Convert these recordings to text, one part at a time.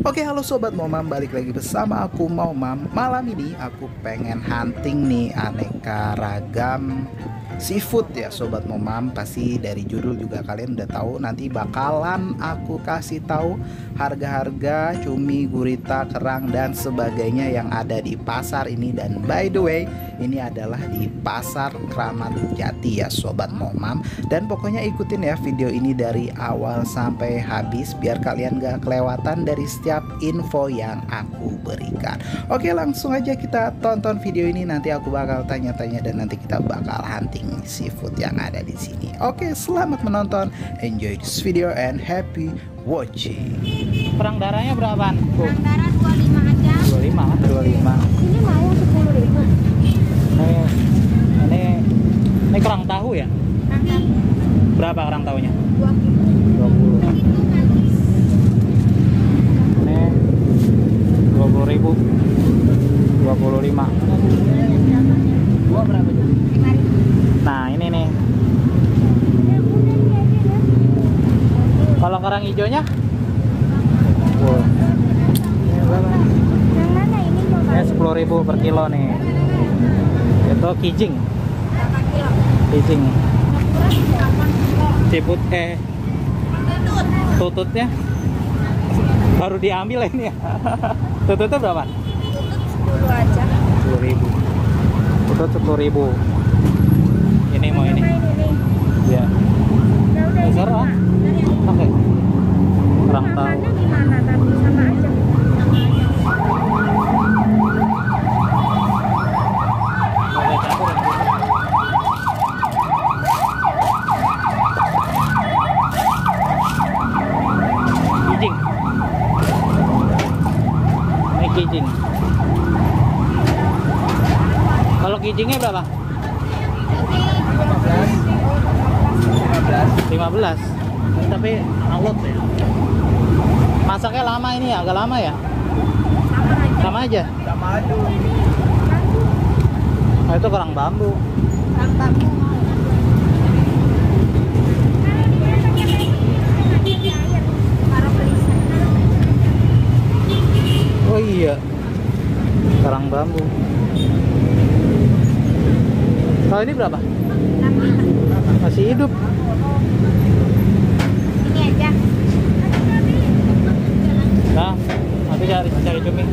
Oke, halo Sobat Momam, balik lagi bersama aku Momam. Malam ini aku pengen hunting nih aneka ragam seafood ya Sobat Momam. Pasti dari judul juga kalian udah tahu, nanti bakalan aku kasih tahu harga-harga cumi, gurita, kerang dan sebagainya yang ada di pasar ini. Dan by the way, ini adalah di Pasar Kramat Jati ya Sobat Momam. Dan pokoknya ikutin ya video ini dari awal sampai habis biar kalian gak kelewatan dari setiap info yang aku berikan. Oke, langsung aja kita tonton video ini. Nanti aku bakal tanya-tanya dan nanti kita bakal hunting seafood yang ada di sini. Oke, selamat menonton, enjoy this video and happy watching. Perang darahnya berapaan? Perang darah 25 aja. 25. Ini mau 10.000. Ini kerang tahu ya? Perang darah Berapa kerang tahunya? 20. 20. Ini 20.000. 25. Dua berapa tuh? 5.000. Nah, ini nih. Kalau kerang hijaunya? Wow. Yang mana ini mau Ini 10.000 per kilo nih. Itu kijing. berapa kilo? Kijing. Ciput Tutut. tututnya baru diambil ini ya. Tututnya berapa? Tutut 10 aja. 10.000. Tutut 10.000. Ini mau ini. Ini nih. Ya. Udah Besar ini ah. Pak. Oke. Kurang tahu. Makannya gimana tapi sama aja. Ada campur ya? Kijing. Ini kijing. Kalau kijingnya berapa? 15. Tapi alot ya. Masaknya lama ini ya, agak lama ya? Sama aja. Nah, itu kerang bambu. Perang bambu. Oh iya, kerang bambu. Kalau ini berapa? 65. Masih hidup. Ini aja. Nah, nanti cari cumi.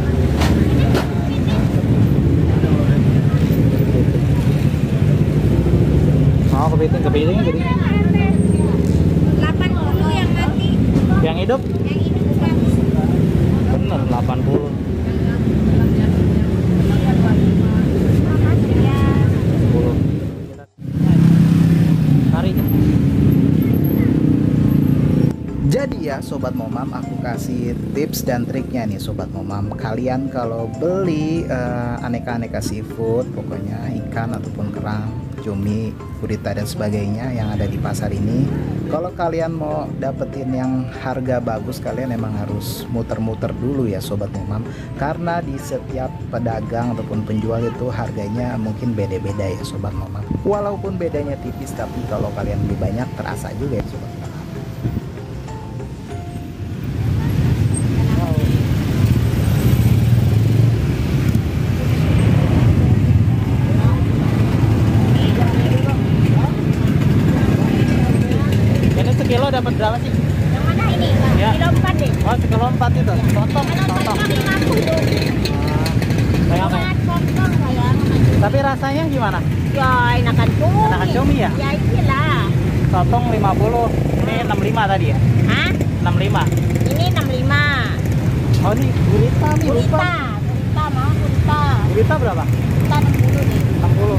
Oh, kepiting jadi. 80 yang mati. Yang hidup? Yang ini gratis. Bener, 80. Makasih ya. 10. Tarik. Jadi ya Sobat Momam, aku kasih tips dan triknya nih Sobat Momam. Kalian kalau beli aneka-aneka seafood, pokoknya ikan ataupun kerang, cumi, gurita dan sebagainya yang ada di pasar ini, kalau kalian mau dapetin yang harga bagus, kalian emang harus muter-muter dulu ya Sobat Momam. Karena di setiap pedagang ataupun penjual itu harganya mungkin beda-beda ya Sobat Momam. Walaupun bedanya tipis, tapi kalau kalian beli banyak terasa juga ya Sobat Momam. Ini sekilo dapat berapa sih? Yang mana ini? Ya. Kilo 4 deh. Oh, sekilo 4 itu. Tontong. Kalau 50. Kayak apa? Potong sayang. Tapi rasanya gimana? Ya enakan cumi. Enakan cumi ya? Ya iyalah. Sotong 50. Ini 65 tadi ya? Hah? 65. Ini 65. Oh, ini gurita nih, lupa. Gurita. Gurita mau gurita. Gurita berapa? Gurita 60 nih. 60.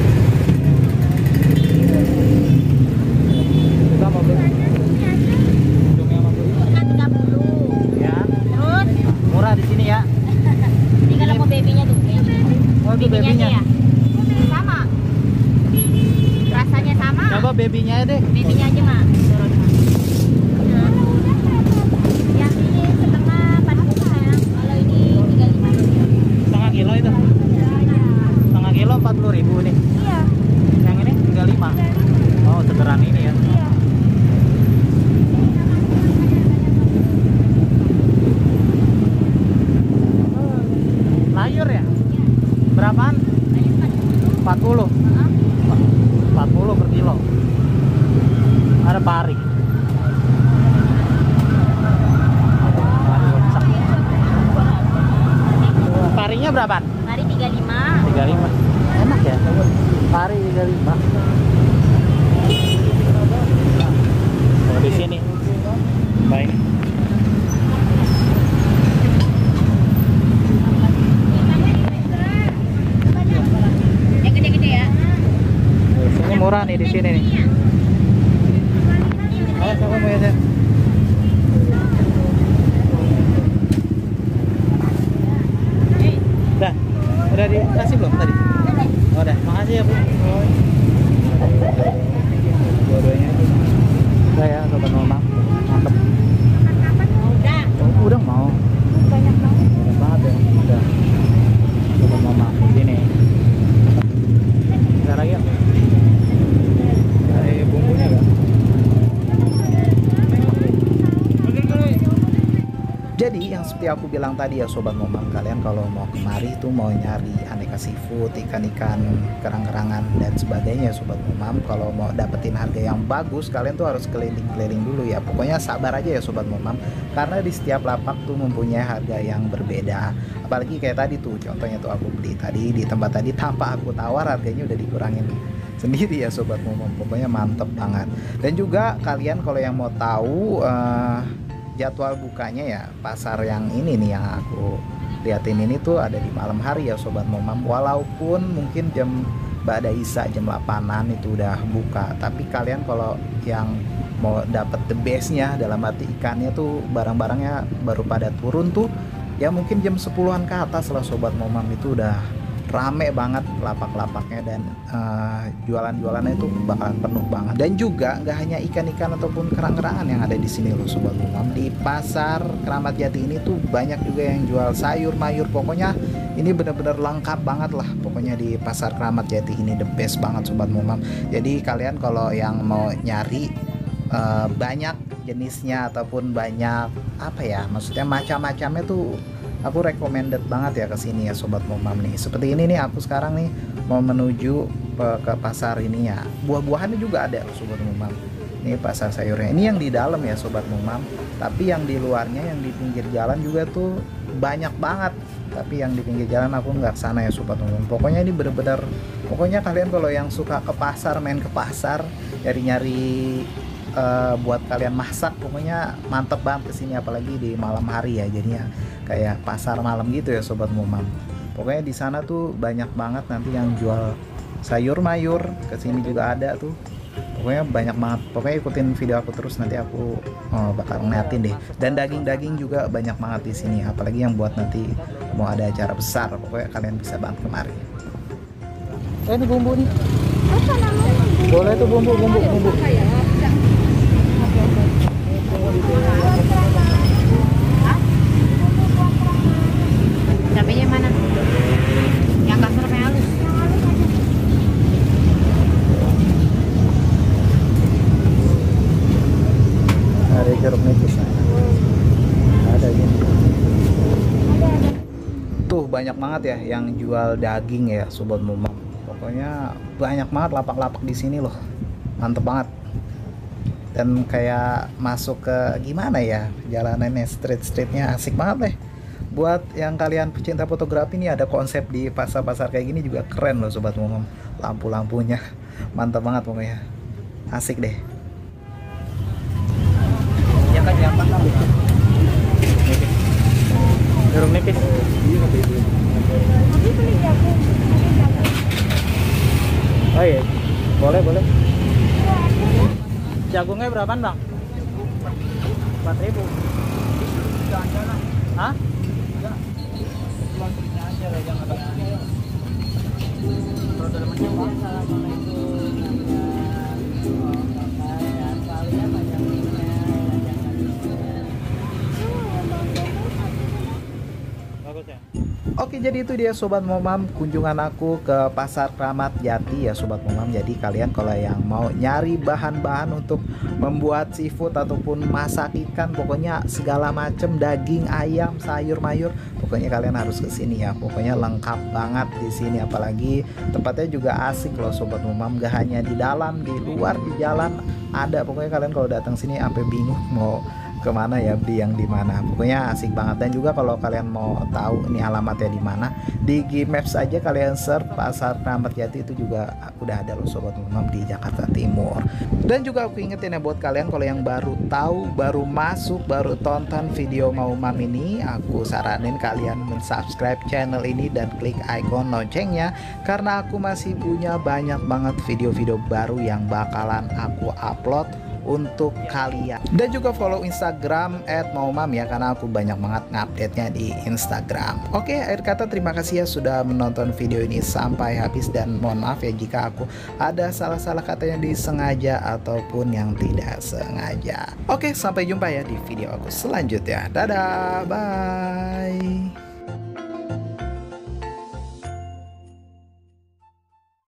Kita mau beli cumi sama gurita. Gurita 30. Ya, Terus murah di sini ya. ini kalau mau babynya tuh. Oh, itu babynya. aja ya. Sama. Rasanya sama. Coba babynya deh. Babynya aja mah. Turun mah. Nah. Yang ini setengah 40 sayang. Kalau ini 35. Setengah kilo itu. Setengah kilo 40.000 nih. Iya. Yang ini 35. Oh, segeran ini ya. Iya. murah nih di sini nih. Ayo siapa mau ya? Udah dikasih belum tadi? Oh, udah, makasih ya Bu. Dua-duanya udah ya sobat mama, mantep. Oh, udah mau. Banyak banget. Banyak banget ya, udah. Sobat mama sini. Bentar lagi ya. Cari bumbunya enggak? Jadi yang seperti aku bilang tadi ya sobat momam, kalian kalau mau kemari itu mau nyari aneka seafood, ikan-ikan, kerang-kerangan dan sebagainya sobat momam, kalau mau dapetin harga yang bagus kalian tuh harus keliling-keliling dulu ya. Pokoknya sabar aja ya sobat momam, karena di setiap lapak tuh mempunyai harga yang berbeda. Apalagi kayak tadi tuh contohnya tuh aku beli tadi di tempat tadi tanpa aku tawar harganya udah dikurangin sendiri ya sobat momam. Pokoknya mantep banget. Dan juga kalian kalau yang mau tahu jadwal bukanya ya pasar yang ini nih yang aku liatin ini tuh ada di malam hari ya sobat momam, walaupun mungkin jam Ba'da Isya jam 8-an itu udah buka, tapi kalian kalau yang mau dapet the bestnya dalam arti ikannya tuh barang-barangnya baru pada turun tuh ya mungkin jam 10-an ke atas lah sobat momam, itu udah rame banget lapak-lapaknya dan jualan-jualannya itu bakalan penuh banget. Dan juga nggak hanya ikan-ikan ataupun kerang-kerangan yang ada di sini loh sobat momam, di pasar Keramat Jati ini tuh banyak juga yang jual sayur mayur. Pokoknya ini bener-bener lengkap banget lah pokoknya di pasar Keramat Jati ini, the best banget sobat momam. Jadi kalian kalau yang mau nyari banyak jenisnya ataupun banyak apa ya maksudnya macam-macamnya tuh aku recommended banget ya ke sini ya sobat momam nih. Seperti ini nih aku sekarang nih mau menuju ke pasar ini ya. Buah-buahannya juga ada sobat momam. Ini pasar sayurnya. Ini yang di dalam ya sobat momam. Tapi yang di luarnya yang di pinggir jalan juga tuh banyak banget. Tapi yang di pinggir jalan aku nggak kesana ya sobat momam. Pokoknya ini bener-bener, pokoknya kalian kalau yang suka ke pasar, main ke pasar, nyari-nyari buat kalian masak, pokoknya mantep banget kesini, apalagi di malam hari ya, jadinya kayak pasar malam gitu ya sobat momam. Pokoknya di sana tuh banyak banget nanti yang jual sayur mayur, kesini juga ada tuh. Pokoknya banyak banget. Pokoknya ikutin video aku terus, nanti aku bakal ngeliatin deh. Dan daging-daging juga banyak banget di sini, apalagi yang buat nanti mau ada acara besar. Pokoknya kalian bisa banget kemari. Ini bumbu nih. Apa namanya? Boleh tuh bumbu. Cabenya mana? Yang kasar apa yang halus? Ada jeruk nipis. Ada ini. Tuh banyak banget ya yang jual daging ya sobat momam. Pokoknya banyak banget lapak-lapak di sini loh. Mantep banget. Dan kayak masuk ke gimana ya, jalanannya, streetnya asik banget deh. Buat yang kalian pecinta fotografi nih, ada konsep di pasar-pasar kayak gini juga keren loh sobat momom. Lampu-lampunya mantap banget pokoknya, asik deh. Ya kan ya kan. Jeruk nipis. Oh iya, boleh. Jagungnya berapaan bang? 4.000. Hah? Bagus ya. Oke, jadi itu dia sobat momam kunjungan aku ke pasar Keramat Jati ya sobat momam. Jadi kalian kalau yang mau nyari bahan-bahan untuk membuat seafood ataupun masak ikan, pokoknya segala macam daging, ayam, sayur mayur, pokoknya kalian harus ke sini ya. Pokoknya lengkap banget di sini, apalagi tempatnya juga asik loh sobat momam. Gak hanya di dalam, di luar, di jalan ada. Pokoknya kalian kalau datang sini sampai bingung mau kemana ya, beli yang di mana. Pokoknya asik banget. Dan juga kalau kalian mau tahu ini alamatnya di mana, di Gmaps aja kalian search Pasar Keramat Jati, itu juga udah ada loh sobat Mamam di Jakarta Timur. Dan juga aku ingetin ya buat kalian kalau yang baru tahu, baru masuk, baru tonton video Mamam ini, aku saranin kalian mensubscribe channel ini dan klik icon loncengnya, karena aku masih punya banyak banget video-video baru yang bakalan aku upload untuk kalian. Dan juga follow Instagram @maumam ya, karena aku banyak banget ngupdate-nya di Instagram. Oke, akhir kata terima kasih ya sudah menonton video ini sampai habis, dan mohon maaf ya jika aku ada salah-salah kata yang disengaja ataupun yang tidak sengaja. Oke, sampai jumpa ya di video aku selanjutnya. Dadah, bye.